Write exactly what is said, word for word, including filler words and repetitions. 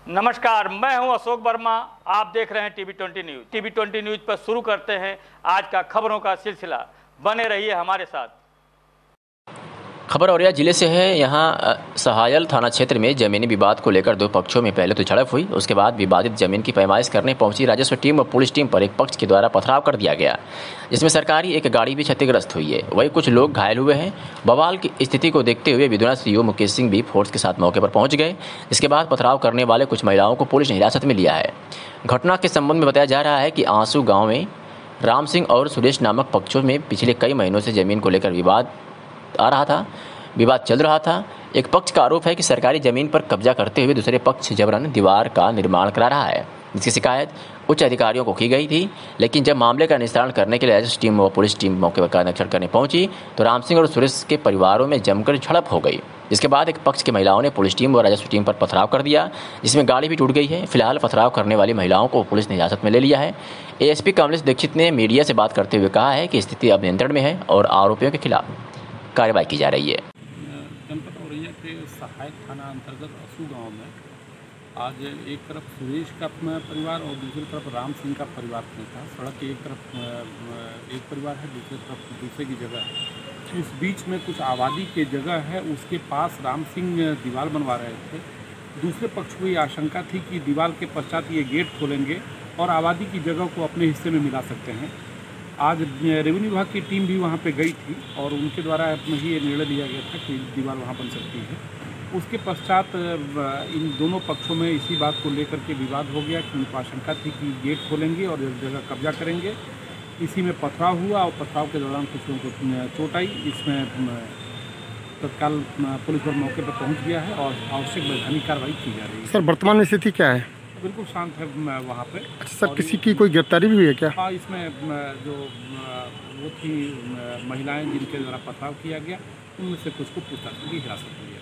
नमस्कार, मैं हूं अशोक वर्मा। आप देख रहे हैं TV twenty news. TV twenty news पर शुरू करते हैं आज का खबरों का सिलसिला। बने रहिए हमारे साथ। खबर औरैया जिले से है। यहाँ सहायल थाना क्षेत्र में जमीनी विवाद को लेकर दो पक्षों में पहले तो झड़प हुई, उसके बाद विवादित जमीन की पैमाइश करने पहुंची राजस्व टीम और पुलिस टीम पर एक पक्ष के द्वारा पथराव कर दिया गया, जिसमें सरकारी एक गाड़ी भी क्षतिग्रस्त हुई है। वहीं कुछ लोग घायल हुए हैं। बवाल की स्थिति को देखते हुए विधुना सीओ मुकेश सिंह भी फोर्स के साथ मौके पर पहुंच गए। इसके बाद पथराव करने वाले कुछ महिलाओं को पुलिस ने हिरासत में लिया है। घटना के संबंध में बताया जा रहा है कि आंसू गाँव में राम सिंह और सुरेश नामक पक्षों में पिछले कई महीनों से जमीन को लेकर विवाद आ रहा था विवाद चल रहा था। एक पक्ष का आरोप है कि सरकारी जमीन पर कब्जा करते हुए दूसरे पक्ष जबरन दीवार का निर्माण करा रहा है, जिसकी शिकायत उच्च अधिकारियों को की गई थी। लेकिन जब मामले का निस्तारण करने के लिए राजस्व टीम व पुलिस टीम मौके पर निरीक्षण करने पहुंची तो राम सिंह और सुरेश के परिवारों में जमकर झड़प हो गई, जिसके बाद एक पक्ष की महिलाओं ने पुलिस टीम व राजस्व टीम पर पथराव कर दिया, जिसमें गाड़ी भी टूट गई है। फिलहाल पथराव करने वाली महिलाओं को पुलिस ने हिरासत में ले लिया है। एएसपी कमलेश दीक्षित ने मीडिया से बात करते हुए कहा है कि स्थिति अब नियंत्रण में है और आरोपियों के खिलाफ कार्रवाई की जा रही है। जनपद औरैया के सहायक थाना अंतर्गत असू गांव में आज एक तरफ सुरेश का परिवार और दूसरी तरफ राम सिंह का परिवार था। सड़क के एक तरफ एक परिवार है, दूसरी तरफ दूसरे की जगह है। इस बीच में कुछ आबादी के जगह है, उसके पास राम सिंह दीवार बनवा रहे थे। दूसरे पक्ष को ये आशंका थी कि दीवार के पश्चात ये गेट खोलेंगे और आबादी की जगह को अपने हिस्से में मिला सकते हैं। आज रेवेन्यू विभाग की टीम भी वहां पे गई थी और उनके द्वारा ही ये निर्णय लिया गया था कि दीवार वहां बन सकती है। उसके पश्चात इन दोनों पक्षों में इसी बात को लेकर के विवाद हो गया कि उनको आशंका थी कि गेट खोलेंगे और इस जगह कब्जा करेंगे। इसी में पथराव हुआ और पथराव के दौरान कुछ लोगों को चोट आई। इसमें तत्काल पुलिस बल मौके पर पहुँच गया है और आवश्यक वैधानिक कार्रवाई की जा रही है। सर, वर्तमान में स्थिति क्या है? बिल्कुल शांत है वहाँ पे। अच्छा सर, किसी की कोई गिरफ्तारी भी हुई है क्या? हाँ, इसमें जो वो थी महिलाएं जिनके द्वारा पथराव किया गया, उनमें से कुछ को पूछताछ की हिरासत में लिया।